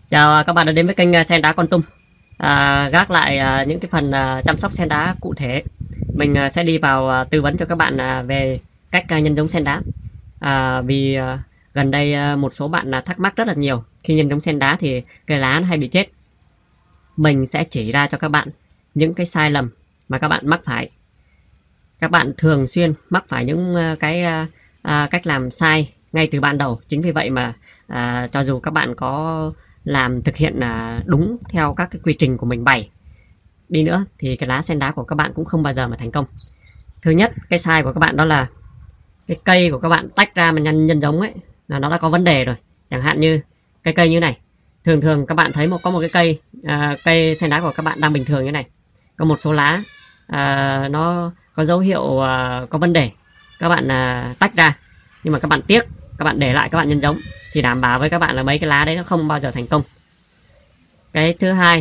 Chào các bạn đã đến với kênh Sen Đá Kon Tum. Gác lại những cái phần chăm sóc sen đá cụ thể. Mình sẽ đi vào tư vấn cho các bạn về cách nhân giống sen đá. Vì gần đây một số bạn thắc mắc rất là nhiều. Khi nhân giống sen đá thì cây lá nó hay bị chết. Mình sẽ chỉ ra cho các bạn những cái sai lầm mà các bạn mắc phải. Các bạn thường xuyên mắc phải những cái cách làm sai ngay từ ban đầu. Chính vì vậy mà cho dù các bạn có thực hiện đúng theo các cái quy trình của mình bày đi nữa thì cái lá sen đá của các bạn cũng không bao giờ mà thành công. Thứ nhất, cái sai của các bạn đó là cái cây của các bạn tách ra mà nhân giống ấy là nó đã có vấn đề rồi. Chẳng hạn như cái cây như này, thường các bạn thấy có một cái cây sen đá của các bạn đang bình thường như này, có một số lá nó có dấu hiệu có vấn đề, các bạn tách ra, nhưng mà các bạn tiếc, các bạn để lại các bạn nhân giống thì đảm bảo với các bạn là mấy cái lá đấy nó không bao giờ thành công. Cái thứ hai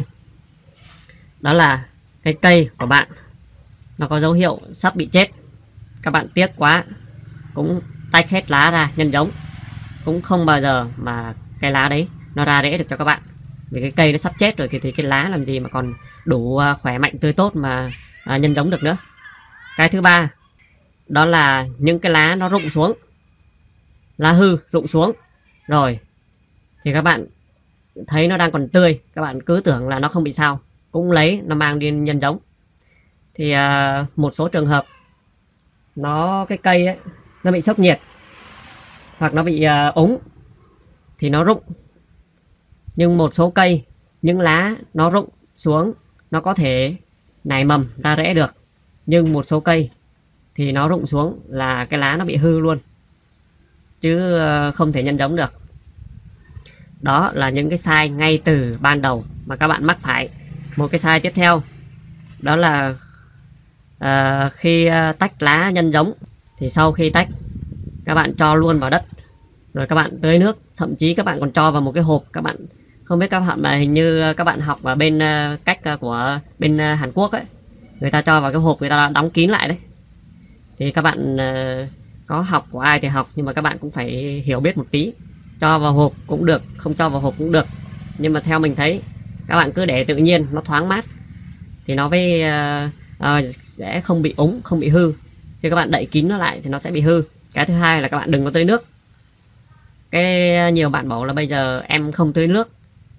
đó là cái cây của bạn nó có dấu hiệu sắp bị chết, các bạn tiếc quá cũng tách hết lá ra nhân giống, cũng không bao giờ mà cái lá đấy nó ra rễ được cho các bạn, vì cái cây nó sắp chết rồi thì cái lá làm gì mà còn đủ khỏe mạnh tươi tốt mà nhân giống được nữa. Cái thứ ba đó là những cái lá nó rụng xuống, lá hư rụng xuống rồi thì các bạn thấy nó đang còn tươi, các bạn cứ tưởng là nó không bị sao, cũng lấy nó mang đi nhân giống. Thì một số trường hợp cái cây ấy nó bị sốc nhiệt hoặc nó bị úng thì nó rụng. Nhưng một số cây, những lá nó rụng xuống nó có thể nảy mầm ra rễ được, nhưng một số cây thì nó rụng xuống là cái lá nó bị hư luôn, chứ không thể nhân giống được. Đó là những cái sai ngay từ ban đầu mà các bạn mắc phải. Một cái sai tiếp theo đó là khi tách lá nhân giống thì sau khi tách các bạn cho luôn vào đất rồi các bạn tưới nước, thậm chí các bạn còn cho vào một cái hộp. Các bạn không biết các bạn, mà hình như các bạn học ở bên cách của bên Hàn Quốc ấy, người ta cho vào cái hộp, người ta đóng kín lại đấy. Thì các bạn có học của ai thì học, nhưng mà các bạn cũng phải hiểu biết một tí. Cho vào hộp cũng được, không cho vào hộp cũng được, nhưng mà theo mình thấy các bạn cứ để tự nhiên nó thoáng mát thì nó mới sẽ không bị úng, không bị hư. Chứ các bạn đậy kín nó lại thì nó sẽ bị hư. Cái thứ hai là các bạn đừng có tưới nước. Nhiều bạn bảo là bây giờ em không tưới nước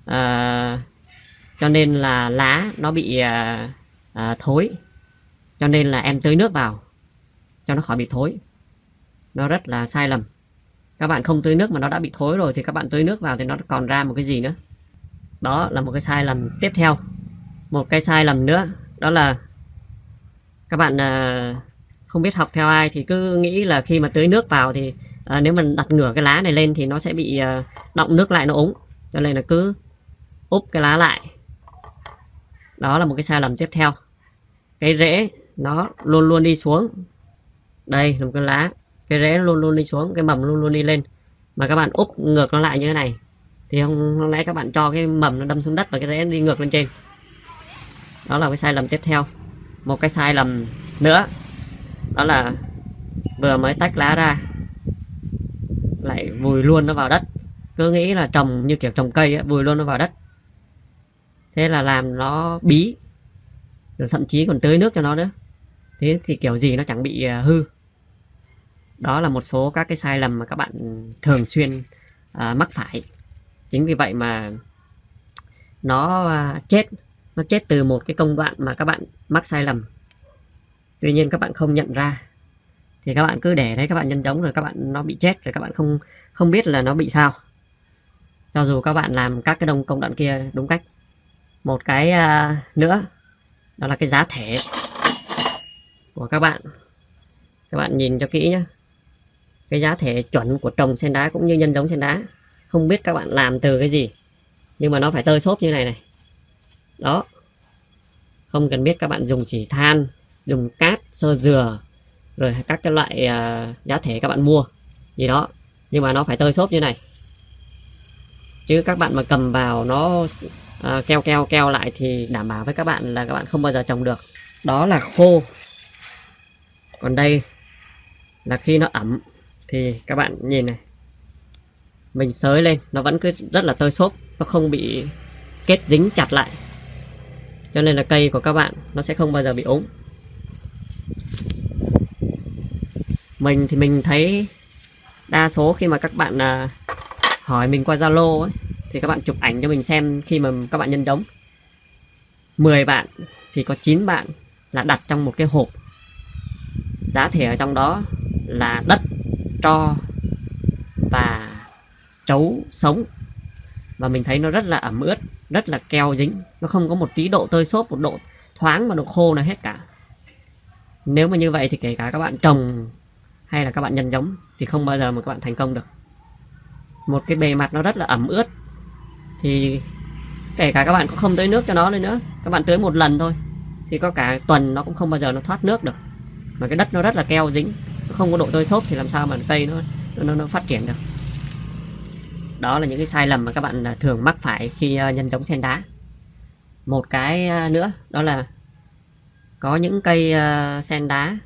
cho nên là lá nó bị thối, cho nên là em tưới nước vào cho nó khỏi bị thối. Nó rất là sai lầm. Các bạn không tưới nước mà nó đã bị thối rồi thì các bạn tưới nước vào thì nó còn ra một cái gì nữa. Đó là một cái sai lầm tiếp theo. Một cái sai lầm nữa đó là các bạn không biết học theo ai thì cứ nghĩ là khi mà tưới nước vào thì nếu mình đặt ngửa cái lá này lên thì nó sẽ bị đọng nước lại, nó úng, cho nên là cứ úp cái lá lại. Đó là một cái sai lầm tiếp theo. Cái rễ nó luôn luôn đi xuống. Đây là một cái lá, cái rễ luôn luôn đi xuống, cái mầm luôn luôn đi lên, mà các bạn úp ngược nó lại như thế này thì không lẽ các bạn cho cái mầm nó đâm xuống đất và cái rễ nó đi ngược lên trên. Đó là cái sai lầm tiếp theo. Một cái sai lầm nữa đó là vừa mới tách lá ra lại vùi luôn nó vào đất, cứ nghĩ là trồng như kiểu trồng cây ấy, vùi luôn nó vào đất, thế là làm nó bí, rồi thậm chí còn tưới nước cho nó nữa, thế thì kiểu gì nó chẳng bị hư. Đó là một số các cái sai lầm mà các bạn thường xuyên mắc phải. Chính vì vậy mà nó chết từ một cái công đoạn mà các bạn mắc sai lầm. Tuy nhiên các bạn không nhận ra thì các bạn cứ để đấy, các bạn nhân giống rồi các bạn nó bị chết rồi các bạn không biết là nó bị sao, cho dù các bạn làm các cái công đoạn kia đúng cách. Một cái nữa đó là cái giá thể của các bạn. Các bạn nhìn cho kỹ nhé. Cái giá thể chuẩn của trồng sen đá cũng như nhân giống sen đá, không biết các bạn làm từ cái gì, nhưng mà nó phải tơi xốp như này này. Đó, không cần biết các bạn dùng xỉ than, dùng cát, sơ dừa, rồi các cái loại giá thể các bạn mua gì đó, nhưng mà nó phải tơi xốp như này. Chứ các bạn mà cầm vào nó keo lại thì đảm bảo với các bạn là các bạn không bao giờ trồng được. Đó là khô. Còn đây là khi nó ẩm thì các bạn nhìn này, mình xới lên nó vẫn cứ rất là tơi xốp, nó không bị kết dính chặt lại, cho nên là cây của các bạn nó sẽ không bao giờ bị ốm. Mình thì mình thấy đa số khi mà các bạn hỏi mình qua Zalo ấy, thì các bạn chụp ảnh cho mình xem khi mà các bạn nhân giống, 10 bạn thì có 9 bạn là đặt trong một cái hộp, giá thể ở trong đó là đất, tro và trấu sống, và mình thấy nó rất là ẩm ướt, rất là keo dính, nó không có một tí độ tơi xốp, một độ thoáng và độ khô nào hết cả. Nếu mà như vậy thì kể cả các bạn trồng hay là các bạn nhân giống thì không bao giờ mà các bạn thành công được. Một cái bề mặt nó rất là ẩm ướt thì kể cả các bạn có không tưới nước cho nó lên nữa, các bạn tưới một lần thôi thì có cả tuần nó cũng không bao giờ nó thoát nước được. Mà cái đất nó rất là keo dính, nó không có độ tơi xốp thì làm sao mà cây nó phát triển được. Đó là những cái sai lầm mà các bạn thường mắc phải khi nhân giống sen đá. Một cái nữa đó là có những cây sen đá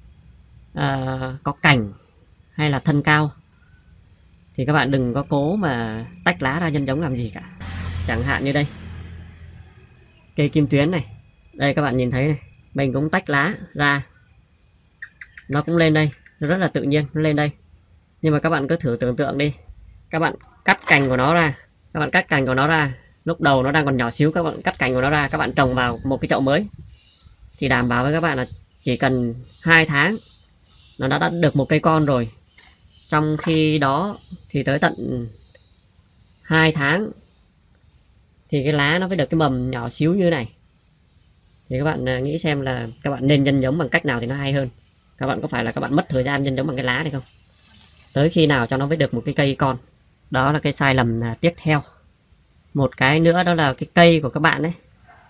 có cành hay là thân cao thì các bạn đừng có cố mà tách lá ra nhân giống làm gì cả. Chẳng hạn như đây, cây kim tuyến này, đây các bạn nhìn thấy này, mình cũng tách lá ra, nó cũng lên đây, nó rất là tự nhiên, nó lên đây. Nhưng mà các bạn cứ thử tưởng tượng đi, các bạn cắt cành của nó ra, các bạn cắt cành của nó ra, lúc đầu nó đang còn nhỏ xíu, các bạn cắt cành của nó ra, các bạn trồng vào một cái chậu mới thì đảm bảo với các bạn là chỉ cần 2 tháng nó đã được một cây con rồi. Trong khi đó thì tới tận 2 tháng thì cái lá nó mới được cái mầm nhỏ xíu như này. Thì các bạn nghĩ xem là các bạn nên nhân giống bằng cách nào thì nó hay hơn. Các bạn có phải là các bạn mất thời gian nhân giống bằng cái lá này không? Tới khi nào cho nó mới được một cái cây con. Đó là cái sai lầm tiếp theo. Một cái nữa đó là cái cây của các bạn ấy,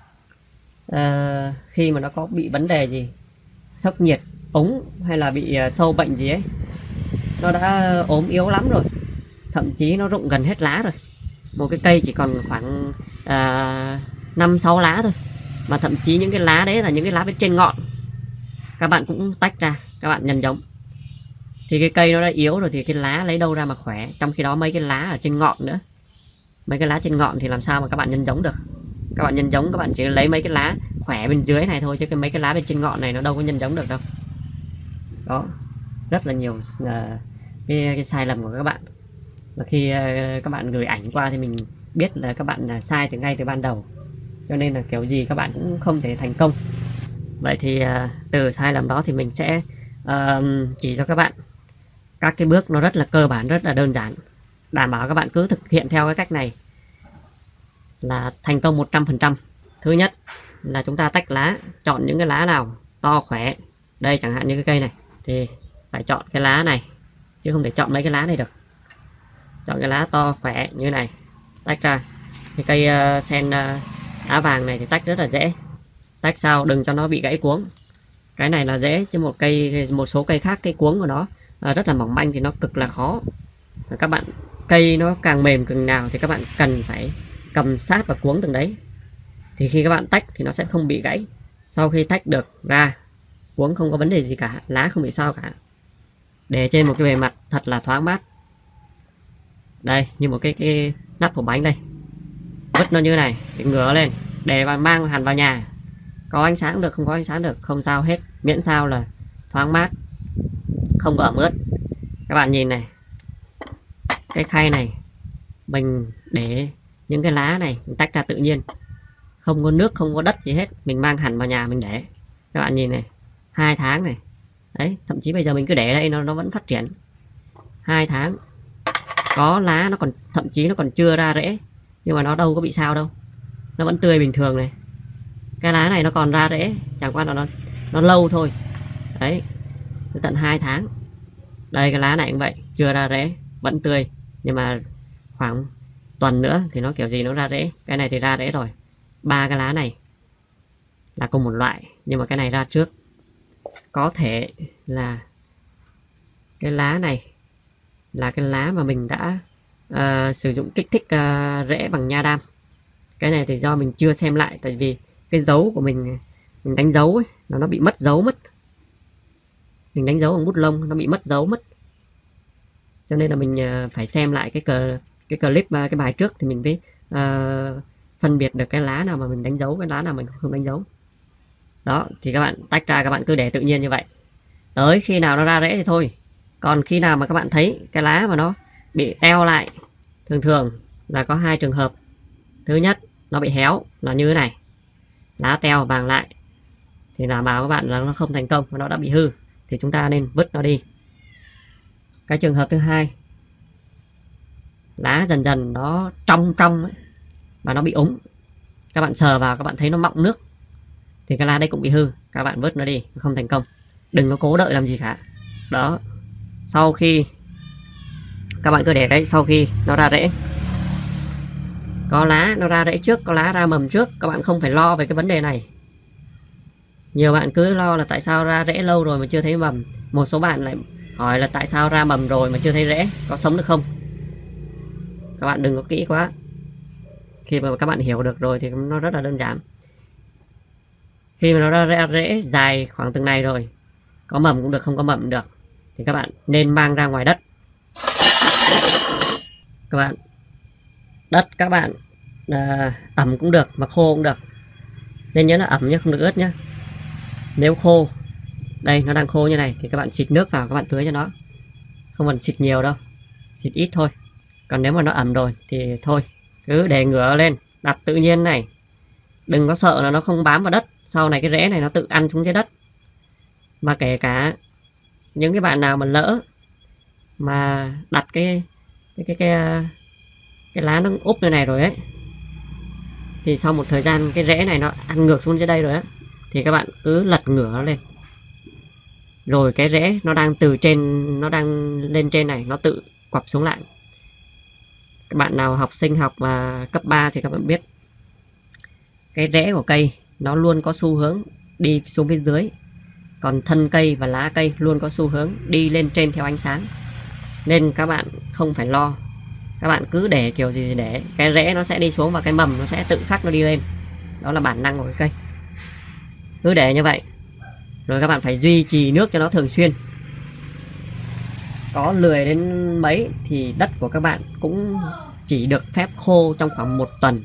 khi mà nó có bị vấn đề gì, sốc nhiệt, ống hay là bị sâu bệnh gì ấy, nó đã ốm yếu lắm rồi, thậm chí nó rụng gần hết lá rồi. Một cái cây chỉ còn khoảng 5-6 lá thôi, mà thậm chí những cái lá đấy là những cái lá bên trên ngọn, các bạn cũng tách ra, các bạn nhân giống. Thì cái cây nó đã yếu rồi thì cái lá lấy đâu ra mà khỏe. Trong khi đó mấy cái lá ở trên ngọn nữa, mấy cái lá trên ngọn thì làm sao mà các bạn nhân giống được. Các bạn nhân giống các bạn chỉ lấy mấy cái lá khỏe bên dưới này thôi, chứ mấy cái lá bên trên ngọn này nó đâu có nhân giống được đâu. Đó, rất là nhiều cái sai lầm của các bạn. Và khi các bạn gửi ảnh qua thì mình biết là các bạn sai ngay từ ban đầu, cho nên là kiểu gì các bạn cũng không thể thành công. Vậy thì từ sai lầm đó thì mình sẽ chỉ cho các bạn các cái bước nó rất là cơ bản, rất là đơn giản, đảm bảo các bạn cứ thực hiện theo cái cách này là thành công 100%. Thứ nhất là chúng ta tách lá, chọn những cái lá nào to khỏe. Đây chẳng hạn như cái cây này thì phải chọn cái lá này, chứ không thể chọn mấy cái lá này được. Chọn cái lá to khỏe như này, tách ra. Cái cây sen á vàng này thì tách rất là dễ. Tách sao đừng cho nó bị gãy cuống. Cái này là dễ, chứ một số cây khác cái cuống của nó rất là mỏng manh thì nó cực là khó. Các bạn, cây nó càng mềm càng nào thì các bạn cần phải cầm sát vào cuống từng đấy, thì khi các bạn tách thì nó sẽ không bị gãy. Sau khi tách được ra, cuống không có vấn đề gì cả, lá không bị sao cả, để trên một cái bề mặt thật là thoáng mát. Đây, như một cái nắp hộp bánh đây, vứt nó như này thì ngửa lên để mang hẳn vào nhà. Có ánh sáng được, không có ánh sáng được, không sao hết, miễn sao là thoáng mát, không có ẩm ướt. Các bạn nhìn này, cái khay này mình để những cái lá này mình tách ra tự nhiên, không có nước, không có đất gì hết, mình mang hẳn vào nhà mình để. Các bạn nhìn này, 2 tháng này đấy, thậm chí bây giờ mình cứ để đây nó vẫn phát triển. 2 tháng có lá, nó còn thậm chí nó còn chưa ra rễ, nhưng mà nó đâu có bị sao đâu, nó vẫn tươi bình thường này. Cái lá này nó còn ra rễ, chẳng qua là nó lâu thôi đấy, tận 2 tháng. Đây cái lá này cũng vậy, chưa ra rễ, vẫn tươi, nhưng mà khoảng tuần nữa thì nó kiểu gì nó ra rễ. Cái này thì ra rễ rồi. 3 cái lá này là cùng một loại, nhưng mà cái này ra trước. Có thể là cái lá này là cái lá mà mình đã sử dụng kích thích rễ bằng nha đam. Cái này thì do mình chưa xem lại, tại vì cái dấu của mình đánh dấu ấy, nó bị mất dấu mất. Mình đánh dấu bằng bút lông, nó bị mất dấu mất. cho nên là mình phải xem lại cái clip cái bài trước thì mình mới phân biệt được cái lá nào mà mình đánh dấu, cái lá nào mình không đánh dấu. Đó, thì các bạn tách ra, các bạn cứ để tự nhiên như vậy, tới khi nào nó ra rễ thì thôi. Còn khi nào mà các bạn thấy cái lá mà nó bị teo lại, thường thường là có 2 trường hợp. Thứ nhất, nó bị héo là như thế này, lá teo vàng lại, thì là bảo các bạn là nó không thành công, nó đã bị hư, thì chúng ta nên vứt nó đi. Cái trường hợp thứ hai, lá dần dần nó trong ấy, và nó bị úng, các bạn sờ vào các bạn thấy nó mọng nước, thì cái lá đấy cũng bị hư, các bạn vứt nó đi, không thành công. Đừng có cố đợi làm gì cả. Đó, sau khi các bạn cứ để đấy, sau khi nó ra rễ, có lá nó ra rễ trước, có lá ra mầm trước, các bạn không phải lo về cái vấn đề này. Nhiều bạn cứ lo là tại sao ra rễ lâu rồi mà chưa thấy mầm, một số bạn lại hỏi là tại sao ra mầm rồi mà chưa thấy rễ, có sống được không. Các bạn đừng có kỹ quá. Khi mà các bạn hiểu được rồi thì nó rất là đơn giản. Khi mà nó ra rễ dài khoảng từng này rồi, có mầm cũng được, không có mầm cũng được, thì các bạn nên mang ra ngoài đất. Các bạn, đất các bạn ẩm cũng được mà khô cũng được, nên nhớ là ẩm nhé, không được ướt nhé. Nếu khô, đây nó đang khô như này, thì các bạn xịt nước vào, các bạn tưới cho nó, không cần xịt nhiều đâu, xịt ít thôi. Còn nếu mà nó ẩm rồi thì thôi, cứ để ngửa lên, đặt tự nhiên này, đừng có sợ là nó không bám vào đất, sau này cái rễ này nó tự ăn xuống dưới đất. Mà kể cả những cái bạn nào mà lỡ mà đặt cái lá nó úp như này rồi ấy, thì sau một thời gian cái rễ này nó ăn ngược xuống dưới đây rồi á, thì các bạn cứ lật ngửa nó lên, rồi cái rễ nó đang từ trên, nó đang lên trên này, nó tự quặp xuống lại. Các bạn nào học sinh học cấp 3 thì các bạn biết cái rễ của cây nó luôn có xu hướng đi xuống phía dưới, còn thân cây và lá cây luôn có xu hướng đi lên trên theo ánh sáng. Nên các bạn không phải lo, các bạn cứ để kiểu gì thì để, cái rễ nó sẽ đi xuống và cái mầm nó sẽ tự khắc nó đi lên. Đó là bản năng của cái cây. Cứ để như vậy. Rồi các bạn phải duy trì nước cho nó thường xuyên. Có lười đến mấy thì đất của các bạn cũng chỉ được phép khô trong khoảng 1 tuần.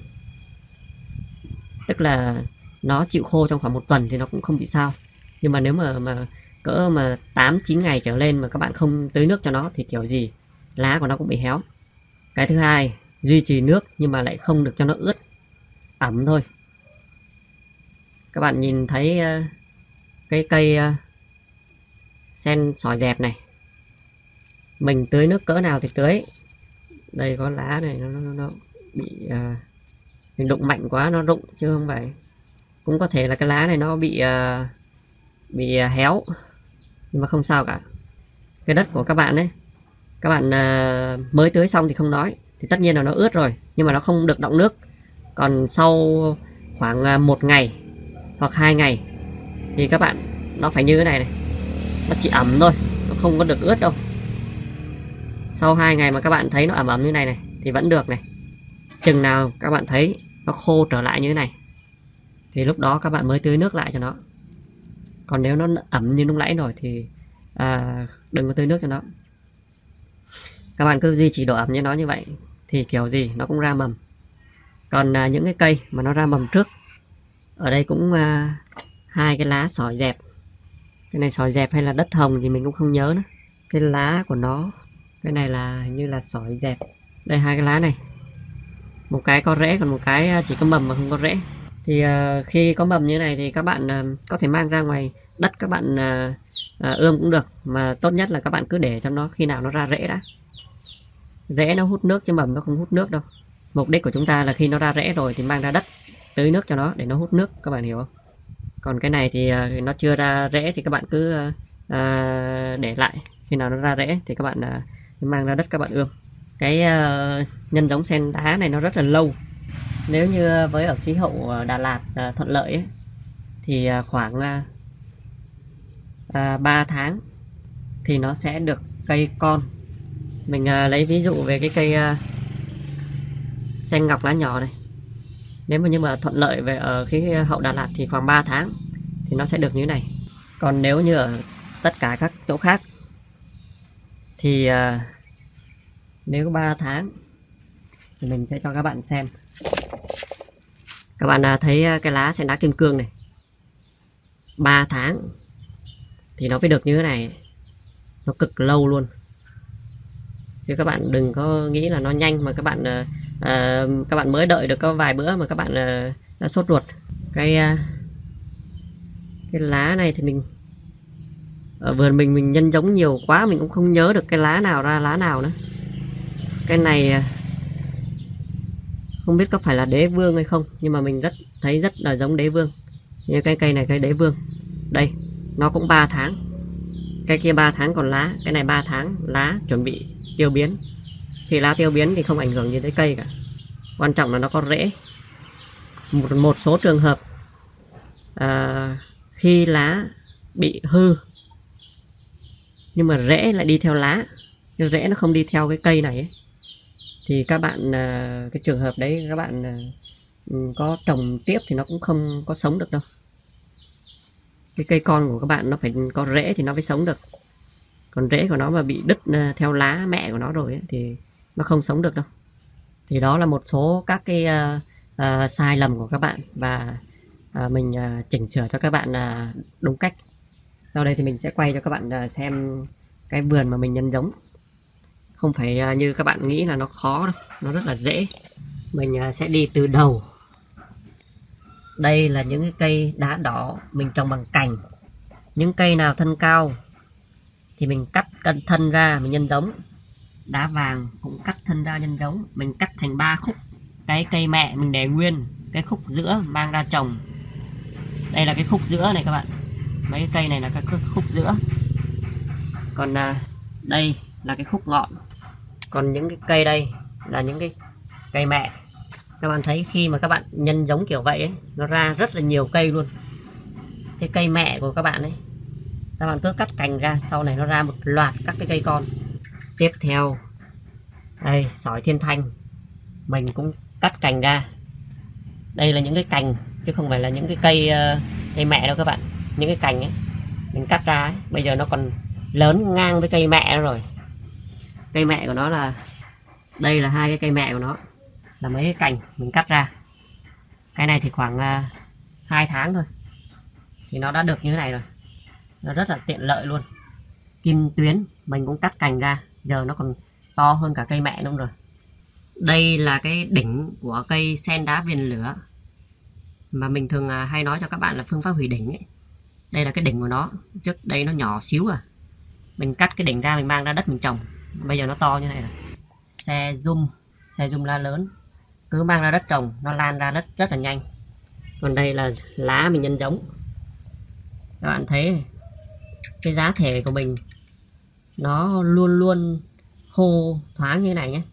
Tức là nó chịu khô trong khoảng 1 tuần thì nó cũng không bị sao. Nhưng mà nếu mà cỡ mà 8-9 ngày trở lên mà các bạn không tưới nước cho nó thì kiểu gì lá của nó cũng bị héo. Cái thứ hai, duy trì nước nhưng mà lại không được cho nó ướt, ẩm thôi. Các bạn nhìn thấy cái cây sen sỏi dẹp này, mình tưới nước cỡ nào thì tưới. Đây có lá này nó bị mình đụng mạnh quá nó rụng chứ không phải. Cũng có thể là cái lá này nó bị héo, nhưng mà không sao cả. Cái đất của các bạn ấy, các bạn mới tưới xong thì không nói, thì tất nhiên là nó ướt rồi, nhưng mà nó không được đọng nước. Còn sau khoảng 1 ngày hoặc 2 ngày thì các bạn, nó phải như thế này này, nó chỉ ẩm thôi, nó không có được ướt đâu. Sau 2 ngày mà các bạn thấy nó ẩm ẩm như này này thì vẫn được này. Chừng nào các bạn thấy nó khô trở lại như thế này thì lúc đó các bạn mới tưới nước lại cho nó. Còn nếu nó ẩm như lúc nãy rồi thì đừng có tưới nước cho nó. Các bạn cứ duy trì độ ẩm cho nó như vậy thì kiểu gì nó cũng ra mầm. Còn những cái cây mà nó ra mầm trước, ở đây cũng 2 cái lá sỏi dẹp. Cái này sỏi dẹp hay là đất hồng thì mình cũng không nhớ nữa. Cái lá của nó, cái này là hình như là sỏi dẹp. Đây 2 cái lá này, một cái có rễ còn một cái chỉ có mầm mà không có rễ. Thì khi có mầm như này thì các bạn có thể mang ra ngoài đất các bạn ươm cũng được. Mà tốt nhất là các bạn cứ để cho nó khi nào nó ra rễ đã. Rễ nó hút nước chứ mầm nó không hút nước đâu. Mục đích của chúng ta là khi nó ra rễ rồi thì mang ra đất tưới nước cho nó để nó hút nước, các bạn hiểu không? Còn cái này thì nó chưa ra rễ thì các bạn cứ để lại, khi nào nó ra rễ thì các bạn mang ra đất các bạn ươm. Cái nhân giống sen đá này nó rất là lâu. Nếu như với ở khí hậu Đà Lạt thuận lợi ấy, thì khoảng 3 tháng thì nó sẽ được cây con. Mình lấy ví dụ về cái cây sen ngọc lá nhỏ này. Nếu mà nhưng mà thuận lợi về ở khí hậu Đà Lạt thì khoảng 3 tháng thì nó sẽ được như thế này. Còn nếu như ở tất cả các chỗ khác thì Nếu 3 tháng thì mình sẽ cho các bạn xem. Các bạn thấy cái lá sen đá kim cương này, 3 tháng thì nó mới được như thế này, nó cực lâu luôn. Chứ các bạn đừng có nghĩ là nó nhanh mà các bạn mới đợi được có vài bữa mà các bạn đã sốt ruột. Cái lá này thì mình ở vườn mình nhân giống nhiều quá, mình cũng không nhớ được cái lá nào ra lá nào nữa. Cái này không biết có phải là đế vương hay không, nhưng mà mình thấy rất là giống đế vương. Như cái cây này, cây đế vương đây, nó cũng 3 tháng. Cái kia 3 tháng còn lá, cái này 3 tháng lá chuẩn bị tiêu biến. Khi lá tiêu biến thì không ảnh hưởng gì tới cây cả, quan trọng là nó có rễ. Một số trường hợp khi lá bị hư nhưng mà rễ lại đi theo lá, nhưng rễ nó không đi theo cái cây này ấy, thì các bạn cái trường hợp đấy các bạn có trồng tiếp thì nó cũng không có sống được đâu. Cái cây con của các bạn nó phải có rễ thì nó mới sống được, còn rễ của nó mà bị đứt theo lá mẹ của nó rồi ấy, thì nó không sống được đâu. Thì đó là một số các cái sai lầm của các bạn, và mình chỉnh sửa cho các bạn đúng cách. Sau đây thì mình sẽ quay cho các bạn xem cái vườn mà mình nhân giống. Không phải như các bạn nghĩ là nó khó đâu, nó rất là dễ. Mình sẽ đi từ đầu. Đây là những cái cây đá đỏ mình trồng bằng cành. Những cây nào thân cao thì mình cắt thân ra mình nhân giống. Đá vàng cũng cắt thân ra nhân giống. Mình cắt thành 3 khúc. Cái cây mẹ mình để nguyên, cái khúc giữa mang ra trồng. Đây là cái khúc giữa này các bạn. Mấy cái cây này là các khúc giữa. Còn đây là cái khúc ngọn. Còn những cái cây đây là những cái cây mẹ. Các bạn thấy khi mà các bạn nhân giống kiểu vậy ấy, nó ra rất là nhiều cây luôn. Cái cây mẹ của các bạn ấy, các bạn cứ cắt cành ra, sau này nó ra một loạt các cái cây con. Tiếp theo đây, sỏi thiên thanh mình cũng cắt cành ra. Đây là những cái cành chứ không phải là những cái cây mẹ đâu các bạn. Những cái cành ấy mình cắt ra ấy, bây giờ nó còn lớn ngang với cây mẹ rồi. Cây mẹ của nó là đây là 2 cái cây mẹ của nó, là mấy cái cành mình cắt ra. Cái này thì khoảng 2 tháng thôi thì nó đã được như thế này rồi, nó rất là tiện lợi luôn. Kim tuyến mình cũng cắt cành ra, giờ nó còn to hơn cả cây mẹ luôn rồi. Đây là cái đỉnh của cây sen đá viền lửa mà mình thường hay nói cho các bạn là phương pháp hủy đỉnh ấy. Đây là cái đỉnh của nó, trước đây nó nhỏ xíu mình cắt cái đỉnh ra, mình mang ra đất mình trồng, bây giờ nó to như này rồi. Xe zoom lá lớn, cứ mang ra đất trồng nó lan ra đất rất là nhanh. Còn đây là lá mình nhân giống. Các bạn thấy cái giá thể của mình nó luôn luôn khô thoáng như này nhé.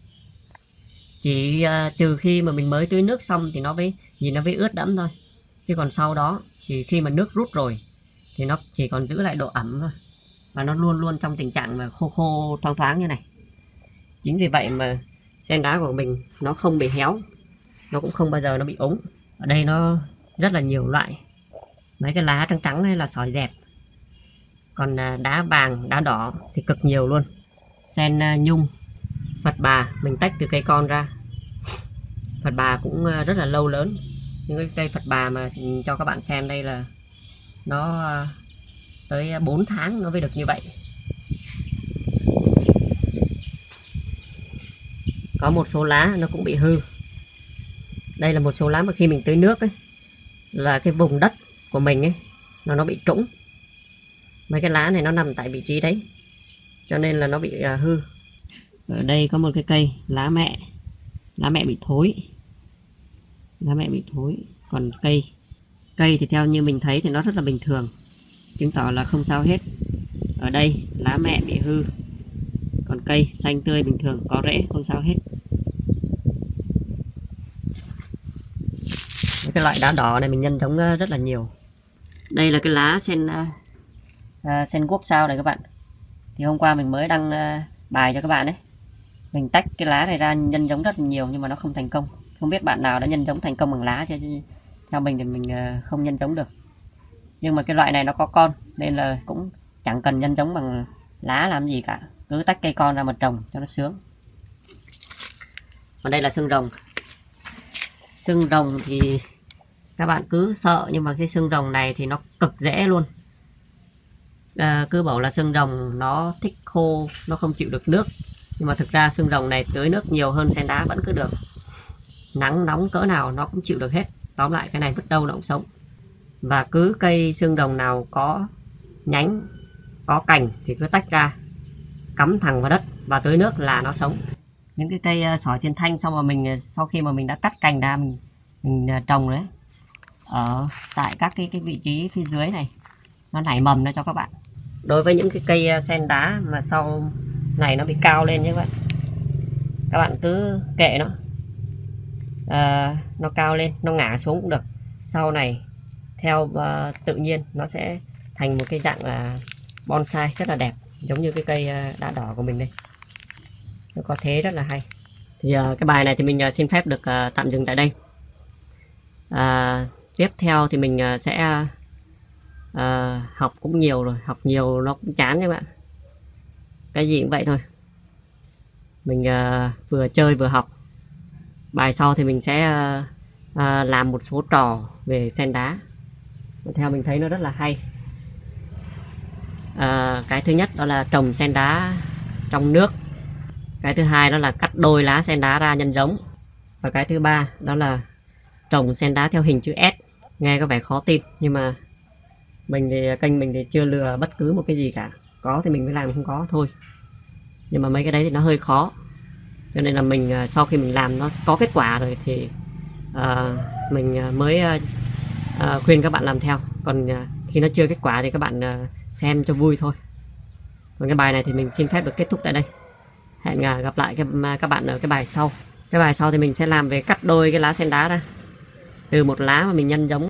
Chỉ trừ khi mà mình mới tưới nước xong thì nó mới ướt đẫm thôi, chứ còn sau đó thì khi mà nước rút rồi thì nó chỉ còn giữ lại độ ẩm thôi, và nó luôn luôn trong tình trạng mà khô thoáng thoáng như này. Chính vì vậy mà sen đá của mình nó không bị héo, nó cũng không bao giờ nó bị ống. Ở đây nó rất là nhiều loại. Mấy cái lá trắng trắng này là sỏi dẹp, còn đá vàng, đá đỏ thì cực nhiều luôn. Sen nhung, Phật bà mình tách từ cây con ra. Phật bà cũng rất là lâu lớn. Những cái cây Phật bà mà cho các bạn xem đây là nó tới 4 tháng nó mới được như vậy. Có một số lá nó cũng bị hư. Đây là một số lá mà khi mình tưới nước ấy, là cái vùng đất của mình ấy nó bị trũng. Mấy cái lá này nó nằm tại vị trí đấy, cho nên là nó bị hư. Ở đây có một cái cây lá mẹ bị thối. Lá mẹ bị thối. Còn cây thì theo như mình thấy thì nó rất là bình thường, chứng tỏ là không sao hết. Ở đây lá mẹ bị hư, còn cây xanh tươi bình thường, có rễ, không sao hết. Cái loại đá đỏ này mình nhân giống rất là nhiều. Đây là cái lá sen quốc sao này các bạn. Thì hôm qua mình mới đăng bài cho các bạn đấy. Mình tách cái lá này ra nhân giống rất là nhiều nhưng mà nó không thành công. Không biết bạn nào đã nhân giống thành công bằng lá chứ theo mình thì mình không nhân giống được. Nhưng mà cái loại này nó có con nên là cũng chẳng cần nhân giống bằng lá làm gì cả, cứ tách cây con ra mà trồng cho nó sướng. Còn đây là xương rồng. Xương rồng thì các bạn cứ sợ, nhưng mà cái xương rồng này thì nó cực dễ luôn. Cứ bảo là xương rồng nó thích khô, nó không chịu được nước, nhưng mà thực ra xương rồng này tưới nước nhiều hơn sen đá vẫn cứ được. Nắng nóng cỡ nào nó cũng chịu được hết. Tóm lại cái này vứt đâu nó cũng sống. Và cứ cây xương rồng nào có nhánh, có cành thì cứ tách ra, cắm thẳng vào đất và tưới nước là nó sống. Những cái cây sỏi thiên thanh sau khi mà mình đã cắt cành ra, mình trồng đấy ở tại các cái vị trí phía dưới này, nó nảy mầm ra cho các bạn. Đối với những cái cây sen đá mà sau này nó bị cao lên như vậy, các bạn cứ kệ nó cao lên, nó ngã xuống cũng được. Sau này theo tự nhiên nó sẽ thành một cái dạng bonsai rất là đẹp, giống như cái cây đá đỏ của mình đây. Nó có thế rất là hay. Thì cái bài này thì mình xin phép được tạm dừng tại đây. Tiếp theo thì mình sẽ học cũng nhiều rồi, học nhiều nó cũng chán các bạn. Cái gì cũng vậy thôi, mình vừa chơi vừa học. Bài sau thì mình sẽ làm một số trò về sen đá, theo mình thấy nó rất là hay. Cái thứ nhất đó là trồng sen đá trong nước. Cái thứ hai đó là cắt đôi lá sen đá ra nhân giống. Và cái thứ ba đó là trồng sen đá theo hình chữ S. Nghe có vẻ khó tin, nhưng mà kênh mình thì chưa lừa bất cứ một cái gì cả. Có thì mình mới làm, không có thôi. Nhưng mà mấy cái đấy thì nó hơi khó, cho nên là mình sau khi mình làm nó có kết quả rồi thì mình mới khuyên các bạn làm theo. Còn khi nó chưa kết quả thì các bạn xem cho vui thôi. Còn cái bài này thì mình xin phép được kết thúc tại đây. Hẹn gặp lại các bạn ở cái bài sau. Cái bài sau thì mình sẽ làm về cắt đôi cái lá sen đá ra, từ một lá mà mình nhân giống